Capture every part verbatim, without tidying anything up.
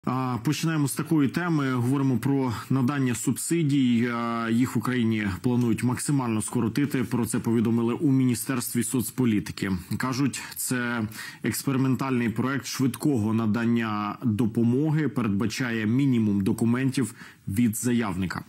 Починаємо з такої теми. Говоримо про надання субсидій. Їх в Україні планують максимально скоротити. Про це повідомили у Міністерстві соцполітики. Кажуть, це експериментальний проект швидкого надання допомоги, передбачає мінімум документів від заявника.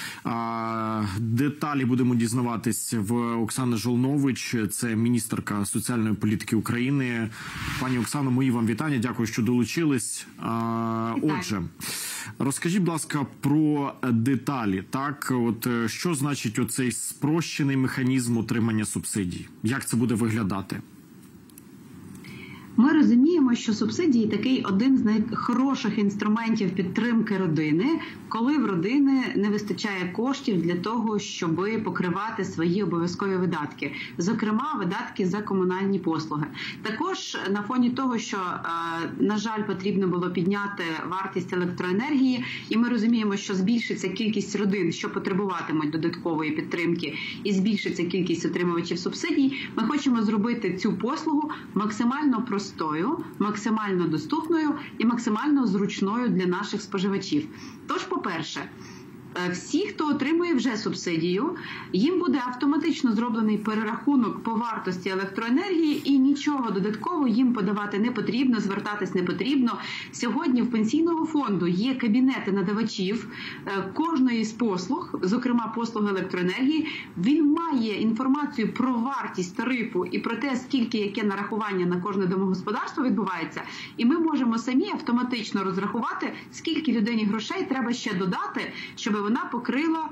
Деталі будемо дізнаватись в Оксани Жолнович, це міністерка соціальної політики України. Пані Оксано, мої вам вітання, дякую, що долучились. Отже, розкажіть, будь ласка, про деталі. Так, от що значить оцей спрощений механізм отримання субсидій? Як це буде виглядати? Ми розуміємо, що субсидії – такий один з найхороших інструментів підтримки родини, коли в родини не вистачає коштів для того, щоб покривати свої обов'язкові видатки, зокрема, видатки за комунальні послуги. Також на фоні того, що, на жаль, потрібно було підняти вартість електроенергії, і ми розуміємо, що збільшиться кількість родин, що потребуватимуть додаткової підтримки, і збільшиться кількість отримувачів субсидій, ми хочемо зробити цю послугу максимально простою, максимально доступною і максимально зручною для наших споживачів. Тож, по-перше, всі, хто отримує вже субсидію, їм буде автоматично зроблений перерахунок по вартості електроенергії і нічого додатково їм подавати не потрібно, звертатись не потрібно. Сьогодні в Пенсійного фонду є кабінети надавачів кожної з послуг, зокрема послуги електроенергії. Він має інформацію про вартість тарифу і про те, скільки яке нарахування на кожне домогосподарство відбувається. І ми можемо самі автоматично розрахувати, скільки людині грошей треба ще додати, щоб вона покрила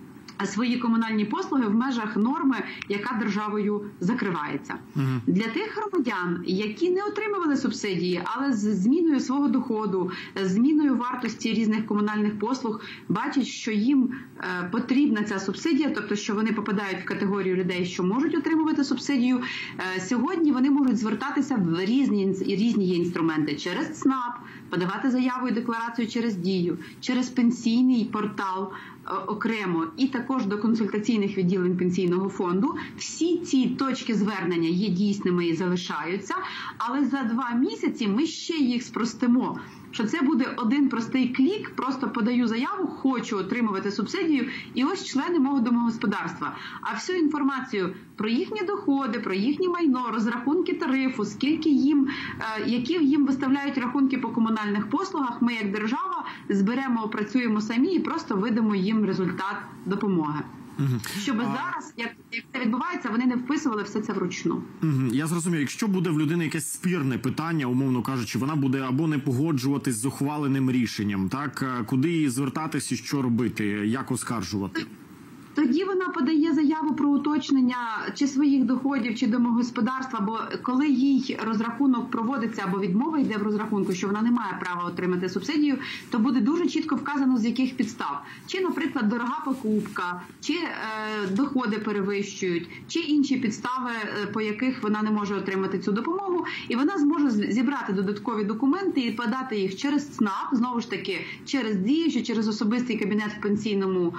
свої комунальні послуги в межах норми, яка державою закривається. Угу. Для тих громадян, які не отримували субсидії, але з зміною свого доходу, з зміною вартості різних комунальних послуг, бачать, що їм е, потрібна ця субсидія, тобто, що вони попадають в категорію людей, що можуть отримувати субсидію, е, сьогодні вони можуть звертатися в різні, різні є інструменти через ЦНАП, подавати заяву і декларацію через Дію, через пенсійний портал окремо і також до консультаційних відділень Пенсійного фонду. Всі ці точки звернення є дійсними і залишаються, але за два місяці ми ще їх спростимо. Що це буде один простий клік, просто подаю заяву, хочу отримувати субсидію, і ось члени мого домогосподарства. А всю інформацію про їхні доходи, про їхнє майно, розрахунки тарифу, скільки їм, які їм виставляють рахунки по комунальних послугах, ми як держава зберемо, опрацюємо самі і просто видамо їм результат допомоги. Угу. Щоб а... зараз, як, як це відбувається, вони не вписували все це вручну. Угу. Я зрозумів, якщо буде в людини якесь спірне питання, умовно кажучи, вона буде або не погоджуватись з ухваленим рішенням, так? Куди їй звертатися і що робити, як оскаржувати? Тоді вона подає заяву про уточнення чи своїх доходів, чи домогосподарства, бо коли їй розрахунок проводиться або відмова йде в розрахунку, що вона не має права отримати субсидію, то буде дуже чітко вказано, з яких підстав. Чи, наприклад, дорога покупка, чи е, доходи перевищують, чи інші підстави, по яких вона не може отримати цю допомогу, і вона зможе зібрати додаткові документи і подати їх через ЦНАП, знову ж таки, через Дію, чи через особистий кабінет в пенсійному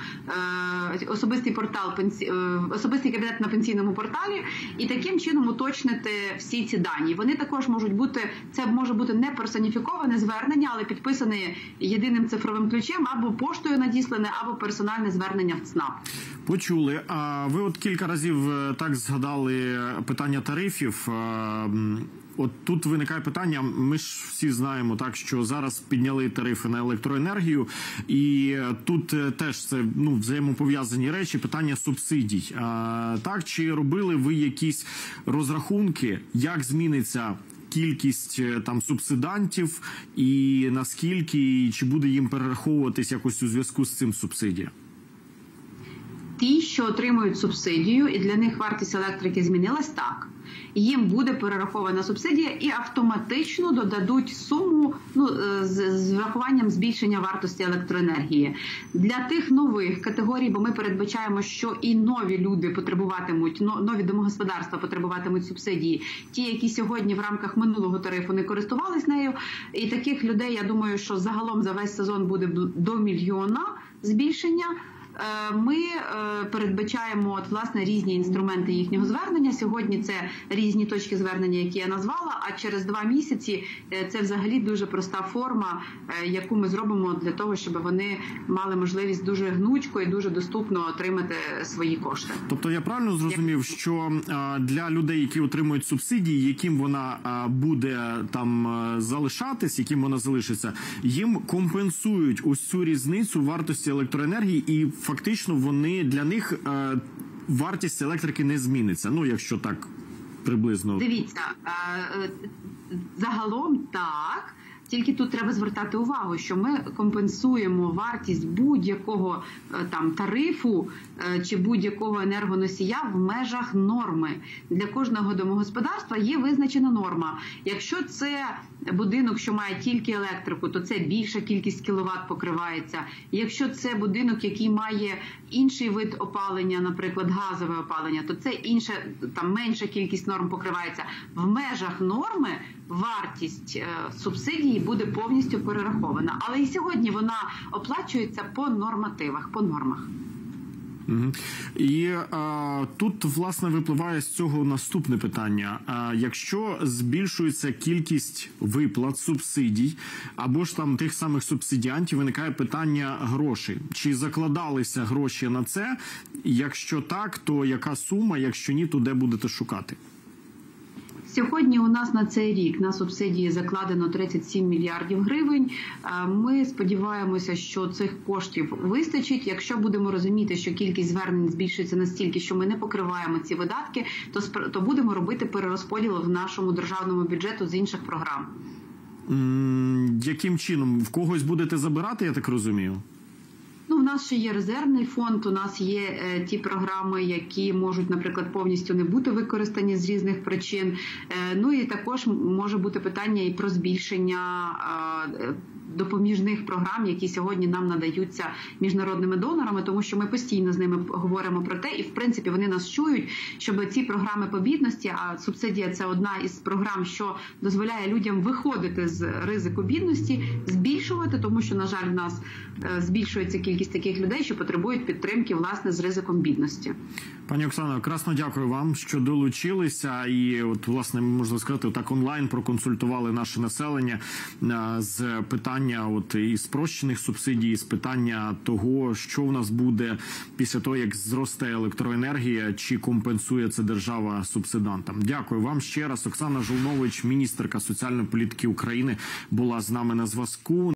е, особистий портал, особистий кабінет на пенсійному порталі, і таким чином уточнити всі ці дані. Вони також можуть бути, це може бути не персоніфіковане звернення, але підписане єдиним цифровим ключем, або поштою надіслане, або персональне звернення в ЦНАП. Почули. А ви от кілька разів так згадали питання тарифів. От тут виникає питання, ми ж всі знаємо, так, що зараз підняли тарифи на електроенергію, і тут теж це ну, взаємопов'язані речі, питання субсидій. А, так, чи робили ви якісь розрахунки, як зміниться кількість там субсидантів, і наскільки, і чи буде їм перераховуватись якось у зв'язку з цим субсидія? Ті, що отримують субсидію, і для них вартість електрики змінилась, так. Їм буде перерахована субсидія і автоматично додадуть суму ну, з, з врахуванням збільшення вартості електроенергії. Для тих нових категорій, бо ми передбачаємо, що і нові люди потребуватимуть, нові домогосподарства потребуватимуть субсидії, ті, які сьогодні в рамках минулого тарифу не користувались нею, і таких людей, я думаю, що загалом за весь сезон буде до мільйона збільшення Ми передбачаємо от, власне, різні інструменти їхнього звернення. Сьогодні це різні точки звернення, які я назвала, а через два місяці це взагалі дуже проста форма, яку ми зробимо для того, щоб вони мали можливість дуже гнучко і дуже доступно отримати свої кошти. Тобто я правильно зрозумів, що для людей, які отримують субсидії, яким вона буде там залишатись, яким вона залишиться, їм компенсують ось цю різницю вартості електроенергії, і фактично вони для них е, вартість електрики не зміниться. Ну, якщо так приблизно. Дивіться, е, загалом так. Тільки тут треба звертати увагу, що ми компенсуємо вартість будь-якого там тарифу чи будь-якого енергоносія в межах норми. Для кожного домогосподарства є визначена норма. Якщо це будинок, що має тільки електрику, то це більша кількість кіловат покривається. Якщо це будинок, який має інший вид опалення, наприклад, газове опалення, то це інша, там менша кількість норм покривається. В межах норми вартість е, субсидії буде повністю перерахована. Але і сьогодні вона оплачується по нормативах, по нормах. Угу. І а, тут, власне, випливає з цього наступне питання. А, якщо збільшується кількість виплат, субсидій, або ж там тих самих субсидіантів, виникає питання грошей. Чи закладалися гроші на це? Якщо так, то яка сума? Якщо ні, то де будете шукати? Сьогодні у нас на цей рік на субсидії закладено тридцять сім мільярдів гривень. Ми сподіваємося, що цих коштів вистачить. Якщо будемо розуміти, що кількість звернень збільшується настільки, що ми не покриваємо ці видатки, то, то будемо робити перерозподіл в нашому державному бюджету з інших програм. Яким чином? В когось будете забирати, я так розумію? Ну, у нас ще є резервний фонд, у нас є е, ті програми, які можуть, наприклад, повністю не бути використані з різних причин. Е, ну і також може бути питання і про збільшення е, допоміжних програм, які сьогодні нам надаються міжнародними донорами, тому що ми постійно з ними говоримо про те, і в принципі вони нас чують, щоб ці програми по бідності, а субсидія – це одна із програм, що дозволяє людям виходити з ризику бідності, збільшувати, тому що, на жаль, в нас збільшується кількість таких людей, що потребують підтримки, власне, з ризиком бідності. Пані Оксано, красно дякую вам, що долучилися і, от, власне, можна сказати, так онлайн проконсультували наше населення з питання от і спрощених субсидій, і з питання того, що в нас буде після того, як зросте електроенергія, чи компенсує це держава субсидантам. Дякую вам ще раз. Оксана Жолнович, міністерка соціальної політики України, була з нами на зв'язку.